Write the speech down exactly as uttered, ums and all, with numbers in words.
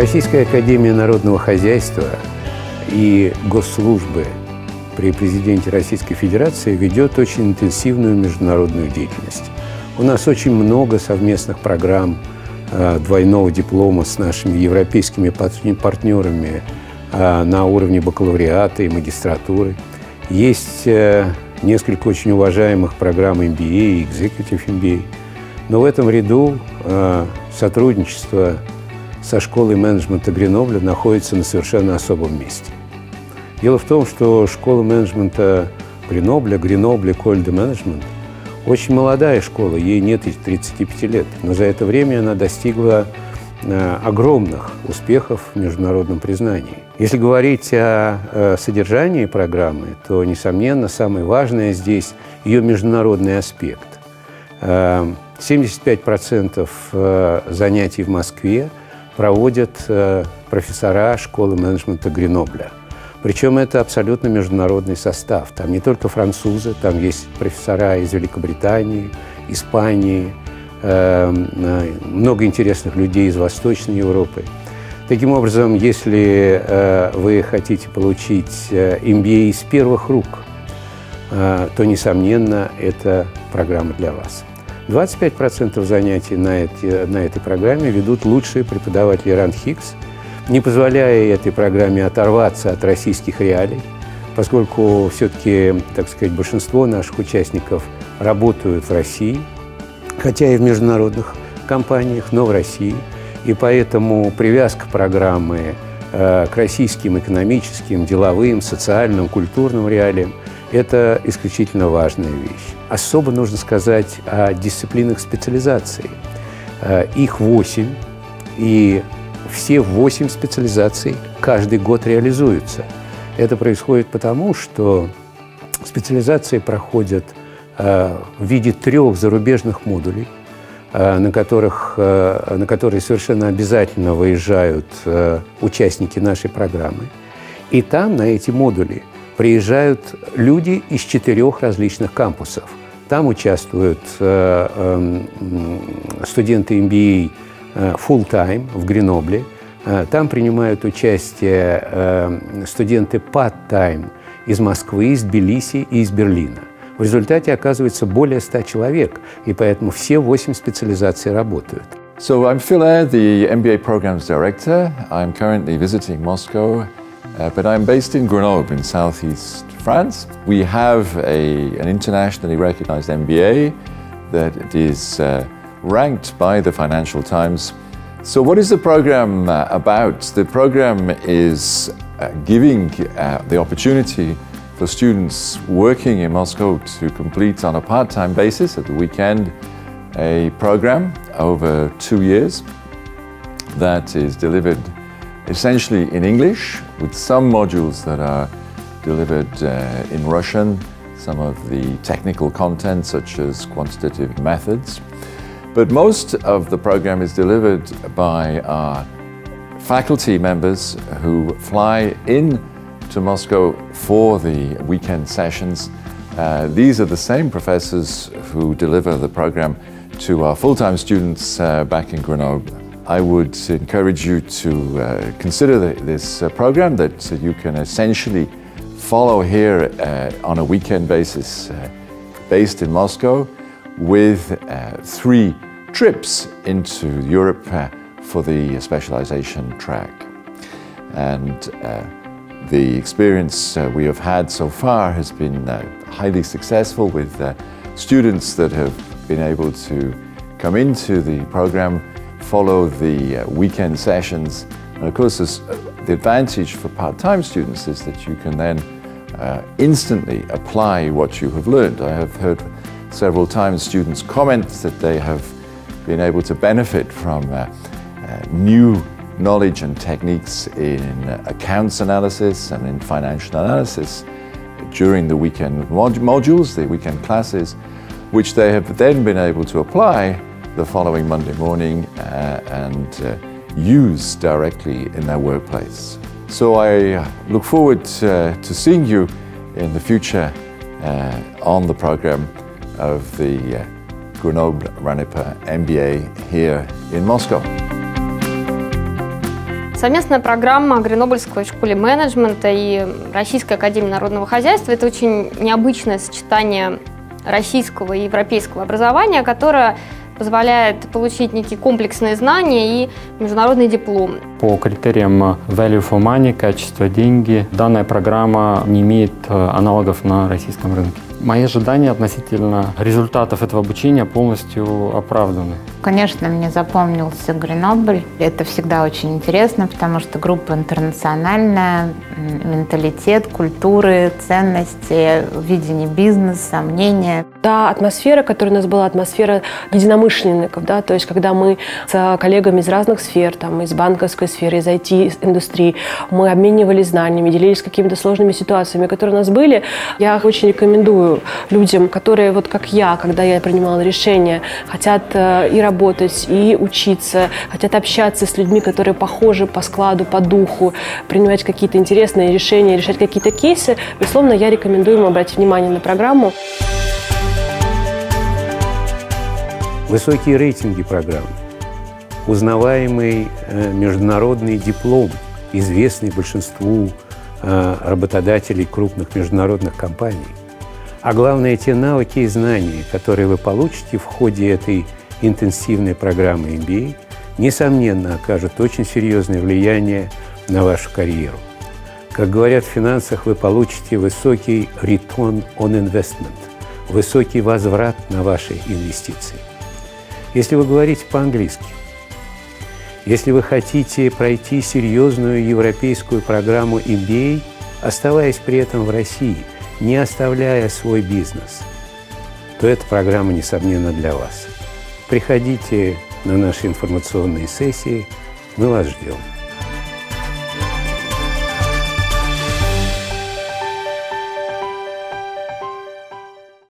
Российская академия народного хозяйства и госслужбы при президенте Российской Федерации ведет очень интенсивную международную деятельность. У нас очень много совместных программ двойного диплома с нашими европейскими партнерами на уровне бакалавриата и магистратуры. Есть несколько очень уважаемых программ эм би эй и Executive эм би эй. Но в этом ряду сотрудничество со школой менеджмента Гренобля находится на совершенно особом месте. Дело в том, что школа менеджмента Гренобля, Гренобля École de Management, очень молодая школа, ей нет и тридцати пяти лет, но за это время она достигла э, огромных успехов в международном признании. Если говорить о, о содержании программы, то, несомненно, самое важное здесь ее международный аспект. Э, семьдесят пять процентов занятий в Москве проводят э, профессора школы менеджмента Гренобля. Причем это абсолютно международный состав. Там не только французы, там есть профессора из Великобритании, Испании, э, много интересных людей из Восточной Европы. Таким образом, если э, вы хотите получить эм би эй с первых рук, э, то, несомненно, это программа для вас. двадцать пять процентов занятий на, эти, на этой программе ведут лучшие преподаватели РАН-Хикс, не позволяя этой программе оторваться от российских реалий, поскольку все-таки, так сказать, большинство наших участников работают в России, хотя и в международных компаниях, но в России. И поэтому привязка программы э, к российским экономическим, деловым, социальным, культурным реалиям – это исключительно важная вещь. Особо нужно сказать о дисциплинах специализации. Э, их восемь, и все восемь специализаций каждый год реализуются. Это происходит потому, что специализации проходят э, в виде трех зарубежных модулей, э, на, которых, э, на которые совершенно обязательно выезжают э, участники нашей программы. И там, на эти модули, приезжают люди из четырех различных кампусов. Там участвуют э, э, студенты эм би эй full-time в Гренобле. Там принимают участие студенты part-time из Москвы, из Тбилиси и из Берлина. В результате оказывается более ста человек, и поэтому все восемь специализаций работают. So I'm Phil Eyre, the M B A Programs Director. I'm currently visiting Moscow, uh, but I'm based in Grenoble in southeast France. We have a, an internationally recognized M B A that is uh, ranked by the Financial Times. So what is the program uh, about? The program is uh, giving uh, the opportunity for students working in Moscow to complete on a part-time basis at the weekend a program over two years that is delivered essentially in English, with some modules that are delivered uh, in Russian, some of the technical content such as quantitative methods. But most of the program is delivered by our faculty members who fly in to Moscow for the weekend sessions. Uh, these are the same professors who deliver the program to our full-time students uh, back in Grenoble. I would encourage you to uh, consider the, this uh, program that uh, you can essentially follow here uh, on a weekend basis, uh, based in Moscow, with uh, three trips into Europe uh, for the specialization track. And uh, the experience uh, we have had so far has been uh, highly successful, with uh, students that have been able to come into the program, follow the uh, weekend sessions. And of course, this, uh, the advantage for part-time students is that you can then uh, instantly apply what you have learned. I have heard several times students comment that they have been able to benefit from uh, uh, new knowledge and techniques in uh, accounts analysis and in financial analysis during the weekend mod modules, the weekend classes, which they have then been able to apply the following Monday morning uh, and uh, use directly in their workplace. So I look forward uh, to seeing you in the future uh, on the program of the uh, Grenoble-Ranipa M B A here in Moscow. Совместная программа Гренобльской школы менеджмента и Российской академии народного хозяйства – это очень необычное сочетание российского и европейского образования, которое позволяет получить некие комплексные знания и международный диплом. По критериям value for money, качество деньги, данная программа не имеет аналогов на российском рынке. Мои ожидания относительно результатов этого обучения полностью оправданы. Конечно, мне запомнился Гренобль. Это всегда очень интересно, потому что группа интернациональная, менталитет, культуры, ценности, видение бизнеса, мнения. Та атмосфера, которая у нас была, атмосфера единомышленников, да, то есть когда мы с коллегами из разных сфер, там, из банковской сферы, из ай ти-индустрии, мы обменивались знаниями, делились какими-то сложными ситуациями, которые у нас были. Я очень рекомендую людям, которые, вот как я, когда я принимала решение, хотят и работать, и учиться, хотят общаться с людьми, которые похожи по складу, по духу, принимать какие-то интересные решения, решать какие-то кейсы, безусловно, я рекомендую им обратить внимание на программу. Высокие рейтинги программы, узнаваемый э, международный диплом, известный большинству э, работодателей крупных международных компаний, а главное, те навыки и знания, которые вы получите в ходе этой интенсивной программы эм би эй, несомненно, окажут очень серьезное влияние на вашу карьеру. Как говорят в финансах, вы получите высокий return on investment, высокий возврат на ваши инвестиции. Если вы говорите по-английски, если вы хотите пройти серьезную европейскую программу эм би эй, оставаясь при этом в России, не оставляя свой бизнес, то эта программа, несомненно, для вас. Приходите на наши информационные сессии, мы вас ждем.